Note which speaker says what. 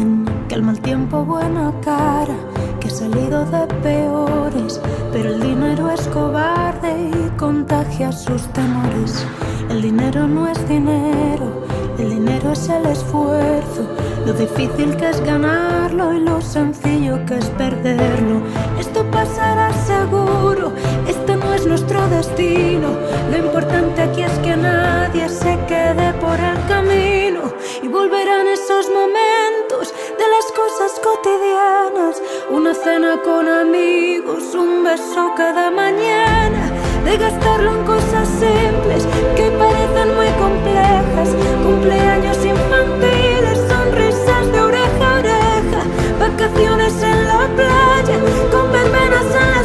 Speaker 1: Dicen que el mal tiempo buena cara, que ha salido de peores, pero el dinero es cobarde y contagia sus temores. El dinero no es dinero, el dinero es el esfuerzo, lo difícil que es ganarlo y lo sencillo que es perderlo. Esto pasará seguro, este no es nuestro destino. Lo importante aquí es que nadie se quede por el camino. Y volverán esos momentos de las cosas cotidianas, una cena con amigos, un beso cada mañana, de gastarlo en cosas simples que parecen muy complejas, cumpleaños infantiles, sonrisas de oreja a oreja, vacaciones en la playa, con verbenas en la